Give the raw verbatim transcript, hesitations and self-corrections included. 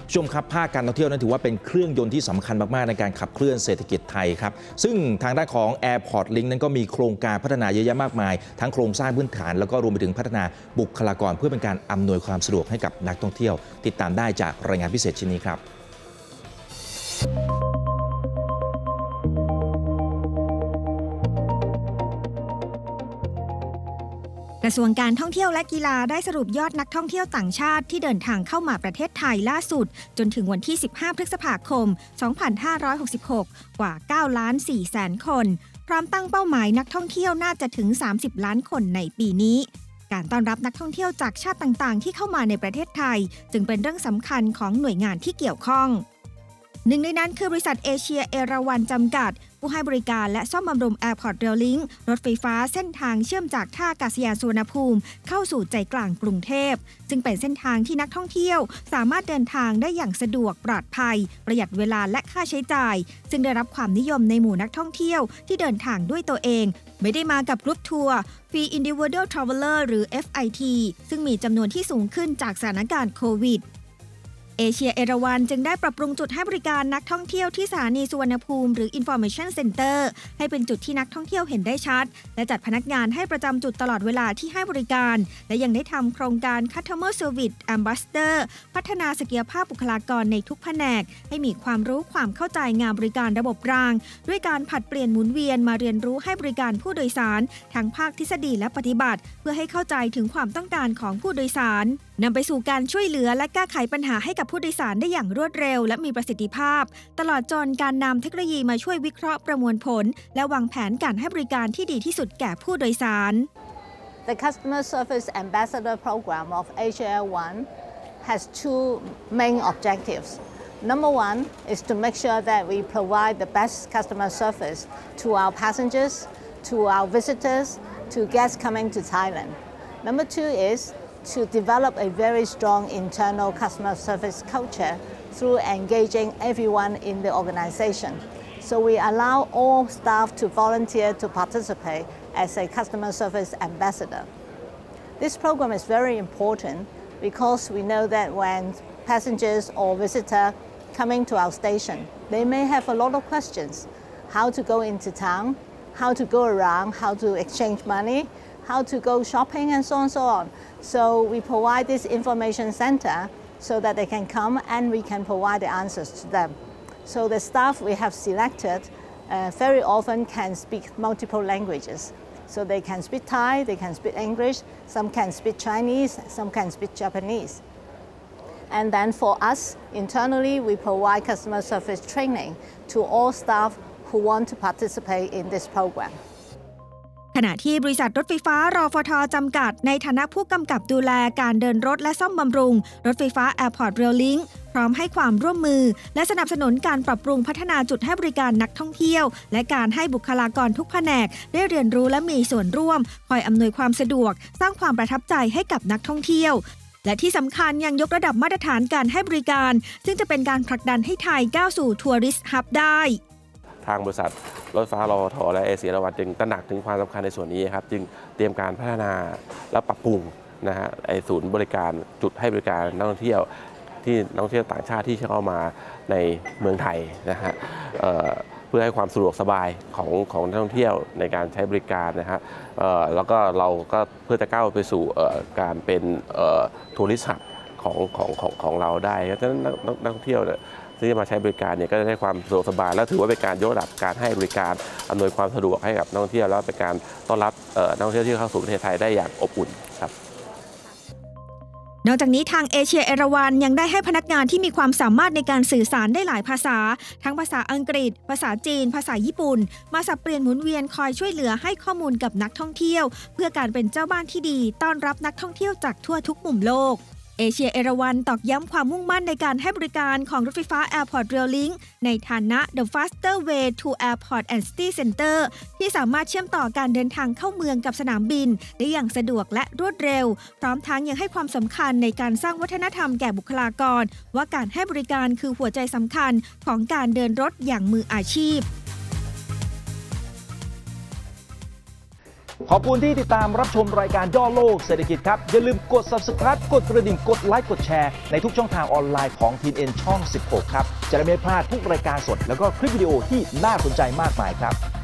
ชมครับภาคการท่องเที่ยวนั้นถือว่าเป็นเครื่องยนต์ที่สำคัญมากๆในการขับเคลื่อนเศรษฐกิจไทยครับซึ่งทางด้านของ Airport Link นั้นก็มีโครงการพัฒนาเยอะแยะมากมายทั้งโครงสร้างพื้นฐานแล้วก็รวมไปถึงพัฒนาบุคลากรเพื่อเป็นการอำนวยความสะดวกให้กับนักท่องเที่ยวติดตามได้จากรายงานพิเศษชิ้นนี้ครับกระทรวงการท่องเที่ยวและกีฬาได้สรุปยอดนักท่องเที่ยวต่างชาติที่เดินทางเข้ามาประเทศไทยล่าสุดจนถึงวันที่สิบห้าพฤษภาคมสองพันห้าร้อยหกสิบหกกว่าเก้าล้านสี่แสนคนพร้อมตั้งเป้าหมายนักท่องเที่ยวน่าจะถึงสามสิบล้านคนในปีนี้การต้อนรับนักท่องเที่ยวจากชาติต่างๆที่เข้ามาในประเทศไทยจึงเป็นเรื่องสำคัญของหน่วยงานที่เกี่ยวข้องหนึ่งในนั้นคือบริษัทเอเชียเอราวัณจำกัดผู้ให้บริการและซ่อมบำรุง Airport Rail Link รถไฟฟ้าเส้นทางเชื่อมจากท่าอากาศยานสุวรรณภูมิเข้าสู่ใจกลางกรุงเทพซึ่งเป็นเส้นทางที่นักท่องเที่ยวสามารถเดินทางได้อย่างสะดวกปลอดภัยประหยัดเวลาและค่าใช้จ่ายซึ่งได้รับความนิยมในหมู่นักท่องเที่ยวที่เดินทางด้วยตัวเองไม่ได้มากับกรุ๊ปทัวร์ Free Individual Traveler หรือ เอฟ ไอ ที ซึ่งมีจำนวนที่สูงขึ้นจากสถานการณ์โควิดเอเชียเอราวัณจึงได้ปรับปรุงจุดให้บริการนักท่องเที่ยวที่สถานีสุวรรณภูมิหรือ Information Center ให้เป็นจุดที่นักท่องเที่ยวเห็นได้ชัดและจัดพนักงานให้ประจำจุดตลอดเวลาที่ให้บริการและยังได้ทำโครงการ Customer Service Ambassador พัฒนาศักยภาพบุคลากรในทุกแผนกให้มีความรู้ความเข้าใจงานบริการระบบรางด้วยการผลัดเปลี่ยนหมุนเวียนมาเรียนรู้ให้บริการผู้โดยสารทั้งภาคทฤษฎีและปฏิบัติเพื่อให้เข้าใจถึงความต้องการของผู้โดยสารนำไปสู่การช่วยเหลือและแก้ไขปัญหาให้กับผู้โดยสารได้อย่างรวดเร็วและมีประสิทธิภาพตลอดจนการนำเทคโนโลยีมาช่วยวิเคราะห์ประมวลผลและวางแผนการให้บริการที่ดีที่สุดแก่ผู้โดยสาร The Customer Service Ambassador Program of Asia Air One has two main objectives. Number one is to make sure that we provide the best customer service to our passengers, to our visitors, to guests coming to Thailand. Number two is to develop a very strong internal customer service culture through engaging everyone in the organization. So we allow all staff to volunteer to participate as a customer service ambassador. This program is very important because we know that when passengers or visitors coming to our station, they may have a lot of questions. How to go into town, how to go around, how to exchange money, how to go shopping and so on and so on. So we provide this information center so that they can come and we can provide the answers to them. So the staff we have selected uh, very often can speak multiple languages. So they can speak Thai, they can speak English, some can speak Chinese, some can speak Japanese. And then for us, internally, we provide customer service training to all staff who want to participate in this program. ขณะที่บริษัทรถไฟฟ้ารฟท.จำกัดในฐานะผู้กำกับดูแลการเดินรถและซ่อมบำรุงรถไฟฟ้า Airport Rail Link พร้อมให้ความร่วมมือและสนับสนุนการปรับปรุงพัฒนาจุดให้บริการนักท่องเที่ยวและการให้บุคลากรทุกแผนกได้เรียนรู้และมีส่วนร่วมคอยอำนวยความสะดวกสร้างความประทับใจให้กับนักท่องเที่ยวและที่สำคัญยังยกระดับมาตรฐานการให้บริการซึ่งจะเป็นการผลักดันให้ไทยก้าวสู่ทัวริสต์ฮับได้ทางบริษัทรถไฟฟ้ารฟท.และเอเชียเอราวัณจึงตระหนักถึงความสำคัญในส่วนนี้ครับจึงเตรียมการพัฒนาและปรับปรุงนะฮะไอศูนย์บริการจุดให้บริการนักท่องเที่ยวที่นักท่องเที่ยวต่างชาติที่เข้ามาในเมืองไทยนะฮะเพื่อให้ความสะดวกสบายของของนักท่องเที่ยวในการใช้บริการนะฮะแล้วก็เราก็เพื่อจะก้าวไปสู่การเป็นทัวริสต์ฮับของของของของเราได้เพราะฉะนั้นนักท่องเที่ยวที่จะมาใช้บริการเนี่ยก็จะได้ความสะดวกสบายและถือว่าเป็นการยกระดับการให้บริการอำนวยความสะดวกให้กับนักท่องเที่ยวแล้วเป็นการต้อนรับนักท่องเที่ยวที่เข้าสู่ประเทศไทยได้อย่างอบอุ่นครับนอกจากนี้ทางเอเชียเอราวัณยังได้ให้พนักงานที่มีความสามารถในการสื่อสารได้หลายภาษาทั้งภาษาอังกฤษภาษาจีนภาษาญี่ปุ่นมาสับเปลี่ยนหมุนเวียนคอยช่วยเหลือให้ข้อมูลกับนักท่องเที่ยวเพื่อการเป็นเจ้าบ้านที่ดีต้อนรับนักท่องเที่ยวจากทั่วทุกมุมโลกเอเชียเอราวัณตอกย้ำความมุ่งมั่นในการให้บริการของรถไฟฟ้า Airport Rail Link ในฐานะ The Faster Way to Airport and City Center ที่สามารถเชื่อมต่อการเดินทางเข้าเมืองกับสนามบินได้อย่างสะดวกและรวดเร็วพร้อมทั้งยังให้ความสำคัญในการสร้างวัฒนธรรมแก่บุคลากรว่าการให้บริการคือหัวใจสำคัญของการเดินรถอย่างมืออาชีพขอบคุณที่ติดตามรับชมรายการย่อโลกเศรษฐกิจครับอย่าลืมกด ซับสไครบ์ กดกระดิ่งกดไลค์กดแชร์ในทุกช่องทางออนไลน์ของ ที เอ็น ช่อง สิบหก ครับจะได้ไม่พลาดทุกรายการสดแล้วก็คลิปวิดีโอที่น่าสนใจมากมายครับ